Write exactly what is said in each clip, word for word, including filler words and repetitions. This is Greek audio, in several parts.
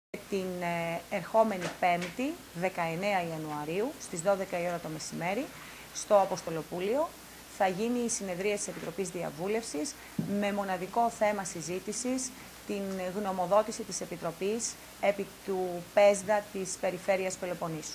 Την ερχόμενη Πέμπτη, δεκαεννέα Ιανουαρίου, στις δώδεκα η ώρα το μεσημέρι, στο Αποστολοπούλιο, θα γίνει η συνεδρία της Επιτροπής Διαβούλευσης με μοναδικό θέμα συζήτησης την γνωμοδότηση της Επιτροπής επί του ΠΕΣΔΑ της Περιφέρειας Πελοποννήσου.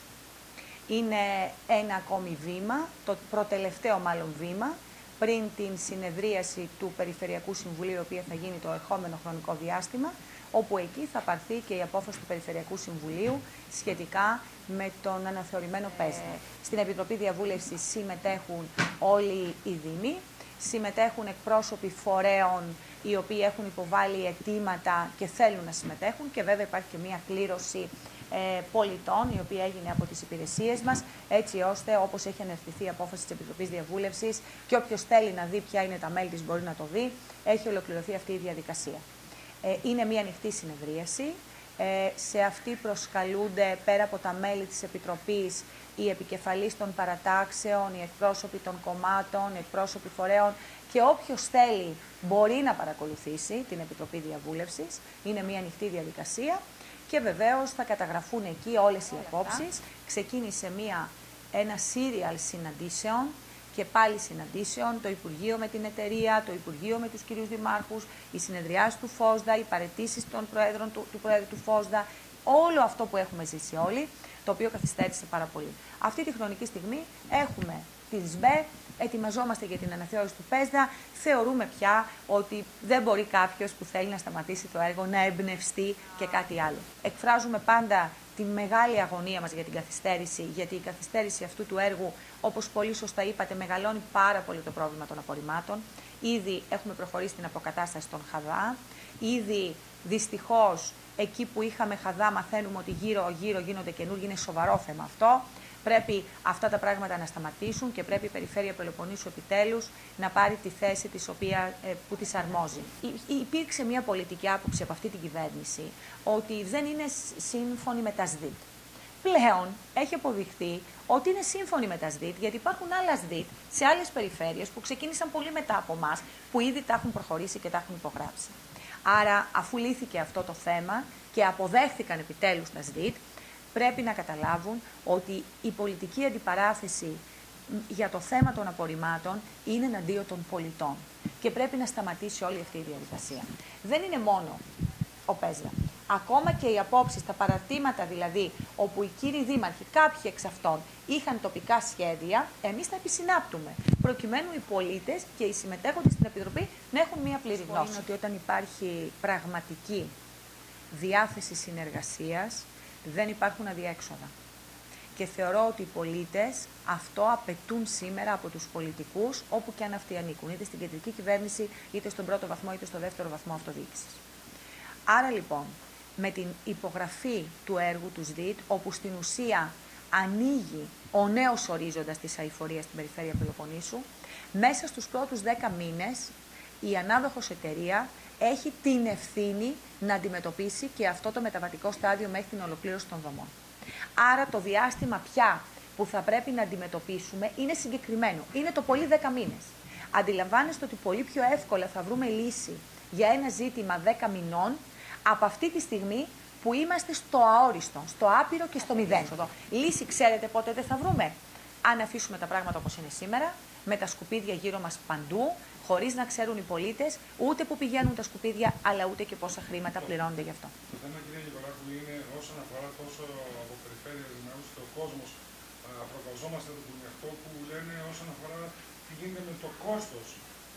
Είναι ένα ακόμη βήμα, το προτελευταίο μάλλον βήμα, πριν την συνεδρίαση του Περιφερειακού Συμβουλίου, η οποία θα γίνει το ερχόμενο χρονικό διάστημα, όπου εκεί θα πάρθει και η απόφαση του Περιφερειακού Συμβουλίου σχετικά με τον αναθεωρημένο ΠΕΣΔΑ. Στην Επιτροπή Διαβούλευσης συμμετέχουν όλοι οι δήμοι, συμμετέχουν εκπρόσωποι φορέων οι οποίοι έχουν υποβάλει αιτήματα και θέλουν να συμμετέχουν, και βέβαια υπάρχει και μία κλήρωση ε, πολιτών, η οποία έγινε από τις υπηρεσίες μας, έτσι ώστε, όπως έχει αναρτηθεί η απόφαση της Επιτροπής Διαβούλευσης και όποιος θέλει να δει ποια είναι τα μέλη της μπορεί να το δει, έχει ολοκληρωθεί αυτή η διαδικασία. Ε, είναι μία ανοιχτή συνεδρίαση. Ε, σε αυτή προσκαλούνται, πέρα από τα μέλη της Επιτροπής, οι επικεφαλείς των παρατάξεων, οι εκπρόσωποι των κομμάτων, οι εκπρόσωποι φορέων, και όποιος θέλει μπορεί να παρακολουθήσει την Επιτροπή Διαβούλευσης. Είναι μία ανοιχτή διαδικασία και βεβαίως θα καταγραφούν εκεί όλες οι απόψεις. Ξεκίνησε μία, ένα σύριαλ συναντήσεων και πάλι συναντήσεων, το Υπουργείο με την εταιρεία, το Υπουργείο με τους κυρίους δημάρχους, οι συνεδριάσεις του ΦΟΣΔΑ, οι παραιτήσεις των προέδρων του, του Προέδρου του ΦΟΣΔΑ, όλο αυτό που έχουμε ζήσει όλοι, το οποίο καθυστέρησε πάρα πολύ. Αυτή τη χρονική στιγμή έχουμε τη ΣΜΕ, ετοιμαζόμαστε για την αναθεώρηση του ΠΕΣΔΑ, θεωρούμε πια ότι δεν μπορεί κάποιος που θέλει να σταματήσει το έργο να εμπνευστεί και κάτι άλλο. Εκφράζουμε πάντα τη μεγάλη αγωνία μας για την καθυστέρηση, γιατί η καθυστέρηση αυτού του έργου, όπως πολύ σωστά είπατε, μεγαλώνει πάρα πολύ το πρόβλημα των απορριμμάτων. Ήδη έχουμε προχωρήσει στην αποκατάσταση των ΧΑΔΑ. Ήδη, δυστυχώς, εκεί που είχαμε ΧΑΔΑ, μαθαίνουμε ότι γύρω-γύρω γίνονται καινούργιοι. Είναι σοβαρό θέμα αυτό. Πρέπει αυτά τα πράγματα να σταματήσουν και πρέπει η Περιφέρεια Πελοποννήσου επιτέλους να πάρει τη θέση της οποία, ε, που της αρμόζει. Υ, υπήρξε μια πολιτική άποψη από αυτή την κυβέρνηση ότι δεν είναι σύμφωνη με τα ΣΔΙΤ. Πλέον έχει αποδειχθεί ότι είναι σύμφωνη με τα ΣΔΙΤ, γιατί υπάρχουν άλλα ΣΔΙΤ σε άλλες περιφέρειες που ξεκίνησαν πολύ μετά από εμάς, που ήδη τα έχουν προχωρήσει και τα έχουν υπογράψει. Άρα, αφού λύθηκε αυτό το θέμα και αποδέχθηκαν επιτέλους τα ΣΔΙΤ, πρέπει να καταλάβουν ότι η πολιτική αντιπαράθεση για το θέμα των απορριμμάτων είναι εναντίον των πολιτών και πρέπει να σταματήσει όλη αυτή η διαδικασία. Δεν είναι μόνο ο ΠΕΣΔΑ. Ακόμα και οι απόψεις, τα παρατήματα δηλαδή, όπου οι κύριοι δήμαρχοι, κάποιοι εξ αυτών, είχαν τοπικά σχέδια, εμείς τα επισυνάπτουμε, προκειμένου οι πολίτες και οι συμμετέχοντες στην Επιτροπή να έχουν μία πλήρη γνώση. Είναι ότι όταν υπάρχει πραγματική διάθεση συνεργασίας, δεν υπάρχουν αδιέξοδα. Και θεωρώ ότι οι πολίτες αυτό απαιτούν σήμερα από τους πολιτικούς, όπου και αν αυτοί ανήκουν, είτε στην κεντρική κυβέρνηση, είτε στον πρώτο βαθμό, είτε στο δεύτερο βαθμό αυτοδιοίκησης. Άρα λοιπόν, με την υπογραφή του έργου του ΣΔΙΤ, όπου στην ουσία ανοίγει ο νέος ορίζοντας της αειφορίας στην Περιφέρεια Πελοποννήσου, μέσα στους πρώτους δέκα μήνες η ανάδοχος εταιρεία έχει την ευθύνη να αντιμετωπίσει και αυτό το μεταβατικό στάδιο μέχρι την ολοκλήρωση των δομών. Άρα το διάστημα πια που θα πρέπει να αντιμετωπίσουμε είναι συγκεκριμένο. Είναι το πολύ δέκα μήνες. Αντιλαμβάνεστε ότι πολύ πιο εύκολα θα βρούμε λύση για ένα ζήτημα δέκα μηνών από αυτή τη στιγμή που είμαστε στο αόριστο, στο άπειρο και στο μηδέν. Λύση ξέρετε πότε δεν θα βρούμε? Αν αφήσουμε τα πράγματα όπως είναι σήμερα, με τα σκουπίδια γύρω μας παντού, χωρίς να ξέρουν οι πολίτες ούτε που πηγαίνουν τα σκουπίδια, αλλά ούτε και πόσα χρήματα πληρώνονται γι' αυτό. Το θέμα, κύριε Νικολάκου, είναι όσον αφορά τόσο από περιφέρειες δημιουργούς και ο κόσμος, προκαλζόμαστε το αυτό που λένε όσον αφορά τι γίνεται με το κόστος.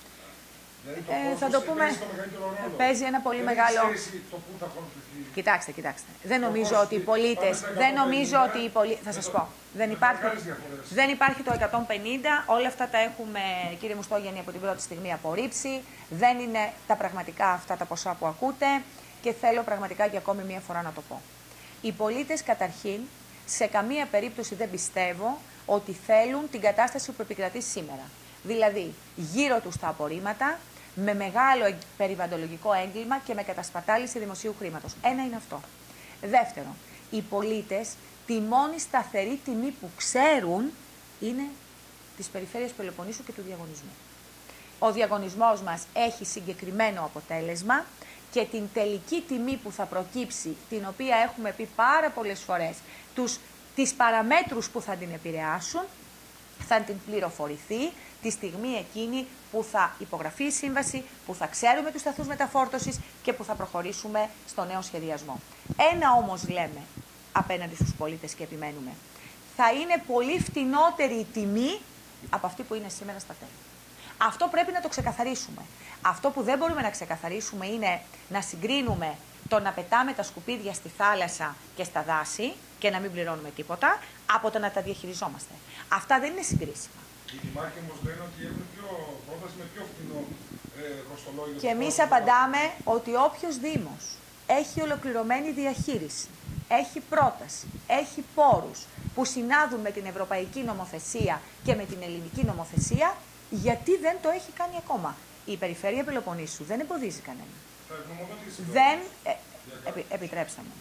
Δηλαδή το ε, κόστος θα το πούμε, παίζει το μεγαλύτερο ρόλο. Παίζει ένα πολύ δεν μεγάλο... Το πού θα χωρηθεί. Κοιτάξτε, κοιτάξτε. Δεν νομίζω ότι οι πολίτες... Δεν νομίζω ότι οι πολίτες... Θα σας πω. Δεν υπάρχει, δεν υπάρχει το εκατόν πενήντα. Όλα αυτά τα έχουμε, κύριε Μουστόγιαννη, από την πρώτη στιγμή απορρίψει. Δεν είναι τα πραγματικά αυτά τα ποσά που ακούτε και θέλω πραγματικά και ακόμη μία φορά να το πω. Οι πολίτες καταρχήν σε καμία περίπτωση δεν πιστεύω ότι θέλουν την κατάσταση που επικρατεί σήμερα. Δηλαδή, γύρω τους τα απορρίμματα, με μεγάλο περιβαλλοντολογικό έγκλημα και με κατασπατάληση δημοσίου χρήματος. Ένα είναι αυτό. Δεύτερον, οι πολίτες τη μόνη σταθερή τιμή που ξέρουν είναι της Περιφέρειας Πελοποννήσου και του διαγωνισμού. Ο διαγωνισμός μας έχει συγκεκριμένο αποτέλεσμα και την τελική τιμή που θα προκύψει, την οποία έχουμε πει πάρα πολλές φορές, τους, τις παραμέτρους που θα την επηρεάσουν, θα την πληροφορηθεί τη στιγμή εκείνη που θα υπογραφεί η σύμβαση, που θα ξέρουμε τους σταθμούς μεταφόρτωσης και που θα προχωρήσουμε στο νέο σχεδιασμό. Ένα όμως λέμε απέναντι στους πολίτες και επιμένουμε. Θα είναι πολύ φτηνότερη η τιμή από αυτή που είναι σήμερα στα τέλη. Αυτό πρέπει να το ξεκαθαρίσουμε. Αυτό που δεν μπορούμε να ξεκαθαρίσουμε είναι να συγκρίνουμε το να πετάμε τα σκουπίδια στη θάλασσα και στα δάση και να μην πληρώνουμε τίποτα, από το να τα διαχειριζόμαστε. Αυτά δεν είναι συγκρίσιμα. Οι δημάρχοι όμως λένε ότι έχουν πιο πρόταση με πιο φτηνό ε, κοστολόγιο. Και εμείς απαντάμε ότι όποιος Δήμος έχει ολοκληρωμένη διαχείριση, έχει πρόταση, έχει πόρους που συνάδουν με την ευρωπαϊκή νομοθεσία και με την ελληνική νομοθεσία, γιατί δεν το έχει κάνει ακόμα. Η Περιφέρεια Πελοποννήσου δεν εμποδίζει κανένα. Δεν... Ε, επι, επιτρέψτε μου.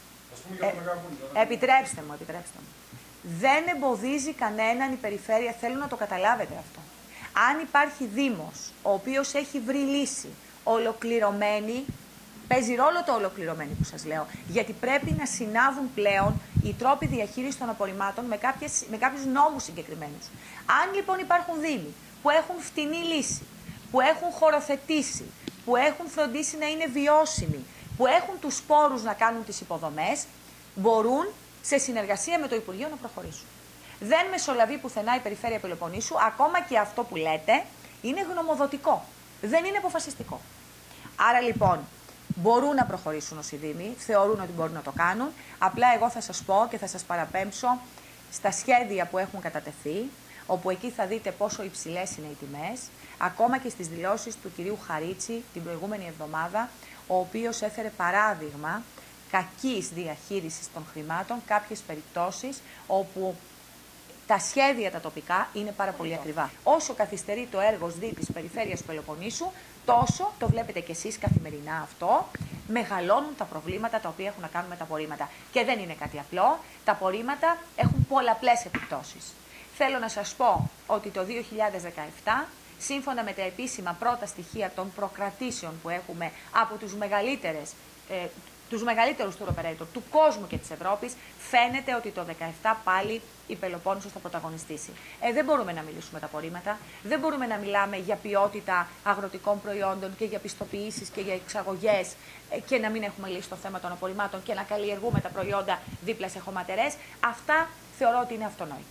Ε, επιτρέψτε μου, επιτρέψτε μου. Δεν εμποδίζει κανέναν η Περιφέρεια, θέλω να το καταλάβετε αυτό. Αν υπάρχει Δήμος, ο οποίος έχει βρει λύση ολοκληρωμένη, παίζει ρόλο το ολοκληρωμένη που σας λέω, γιατί πρέπει να συνάδουν πλέον οι τρόποι διαχείρισης των απορριμμάτων με, κάποιες, με κάποιους νόμους συγκεκριμένους. Αν λοιπόν υπάρχουν Δήμοι που έχουν φτηνή λύση, που έχουν χωροθετήσει, που έχουν φροντίσει να είναι βιώσιμοι, που έχουν τους πόρους να κάνουν τις υποδομές, μπορούν σε συνεργασία με το Υπουργείο να προχωρήσουν. Δεν μεσολαβεί πουθενά η Περιφέρεια Πελοποννήσου, ακόμα και αυτό που λέτε είναι γνωμοδοτικό, δεν είναι αποφασιστικό. Άρα λοιπόν μπορούν να προχωρήσουν όσοι Δήμοι, θεωρούν ότι μπορούν να το κάνουν, απλά εγώ θα σας πω και θα σας παραπέμψω στα σχέδια που έχουν κατατεθεί, όπου εκεί θα δείτε πόσο υψηλές είναι οι τιμές, ακόμα και στις δηλώσεις του κυρίου Χαρίτση την προηγούμενη εβδομάδα, ο οποίος έφερε παράδειγμα κακής διαχείρισης των χρημάτων, κάποιες περιπτώσεις όπου τα σχέδια τα τοπικά είναι πάρα πολύ ακριβά. Όσο καθυστερεί το έργο ΣΔΙ της Περιφέρειας Πελοποννήσου, τόσο, το βλέπετε κι εσείς καθημερινά αυτό, μεγαλώνουν τα προβλήματα τα οποία έχουν να κάνουν με τα απορρίμματα. Και δεν είναι κάτι απλό, τα απορρίμματα έχουν πολλαπλές επιπτώσεις. Θέλω να σας πω ότι το δύο χιλιάδες δεκαεπτά, σύμφωνα με τα επίσημα πρώτα στοιχεία των προκρατήσεων που έχουμε από τους μεγαλύτερες, ε, τους μεγαλύτερους tour operator του κόσμου και της Ευρώπης, φαίνεται ότι το δύο χιλιάδες δεκαεπτά πάλι η Πελοπόννησος θα πρωταγωνιστήσει. Ε, δεν μπορούμε να μιλήσουμε τα απορρίμματα, δεν μπορούμε να μιλάμε για ποιότητα αγροτικών προϊόντων και για πιστοποιήσεις και για εξαγωγές ε, και να μην έχουμε λύσει το θέμα των απορριμμάτων και να καλλιεργούμε τα προϊόντα δίπλα σε χωματερές. Αυτά θεωρώ ότι είναι αυτονόητα.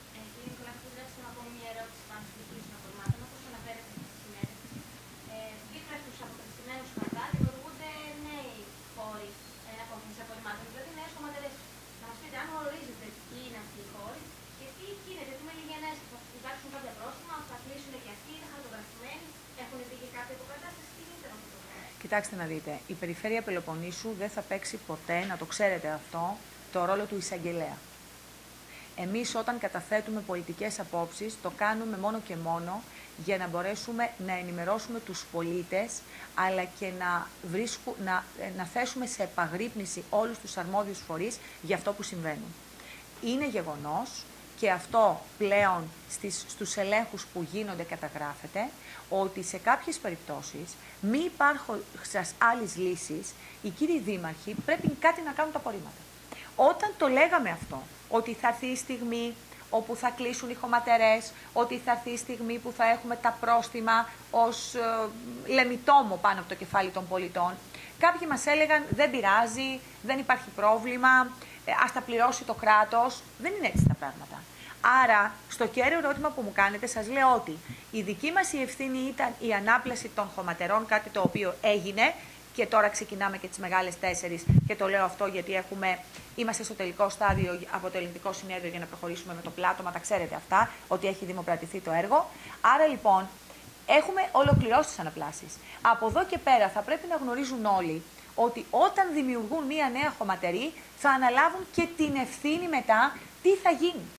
Κοιτάξτε να δείτε, η Περιφέρεια Πελοποννήσου δεν θα παίξει ποτέ, να το ξέρετε αυτό, το ρόλο του εισαγγελέα. Εμείς όταν καταθέτουμε πολιτικές απόψεις, το κάνουμε μόνο και μόνο για να μπορέσουμε να ενημερώσουμε τους πολίτες, αλλά και να, βρίσκου, να, να θέσουμε σε επαγρύπνηση όλους τους αρμόδιους φορείς για αυτό που συμβαίνουν. Είναι γεγονός, και αυτό πλέον στις, στους ελέγχους που γίνονται καταγράφεται, ότι σε κάποιες περιπτώσεις, μη υπάρχοντας άλλης λύσης, οι κύριοι δήμαρχοι πρέπει κάτι να κάνουν τα απορρίμματα. Όταν το λέγαμε αυτό, ότι θα έρθει η στιγμή όπου θα κλείσουν οι χωματερές, ότι θα έρθει η στιγμή που θα έχουμε τα πρόστιμα ως ε, λεμιτόμο πάνω από το κεφάλι των πολιτών, κάποιοι μας έλεγαν δεν πειράζει, δεν υπάρχει πρόβλημα, ε, ας τα πληρώσει το κράτος. Δεν είναι έτσι τα πράγματα. Άρα, στο κέριο ερώτημα που μου κάνετε, σας λέω ότι η δική μας η ευθύνη ήταν η ανάπλαση των χωματερών, κάτι το οποίο έγινε και τώρα ξεκινάμε και τις μεγάλες τέσσερις και το λέω αυτό γιατί έχουμε, είμαστε στο τελικό στάδιο από το Ελληνικό Συνέδριο για να προχωρήσουμε με το πλάτωμα, τα ξέρετε αυτά, ότι έχει δημοπρατηθεί το έργο. Άρα λοιπόν, έχουμε ολοκληρώσει τις αναπλάσεις. Από εδώ και πέρα θα πρέπει να γνωρίζουν όλοι ότι όταν δημιουργούν μία νέα χωματερή θα αναλάβουν και την ευθύνη μετά τι θα γίνει.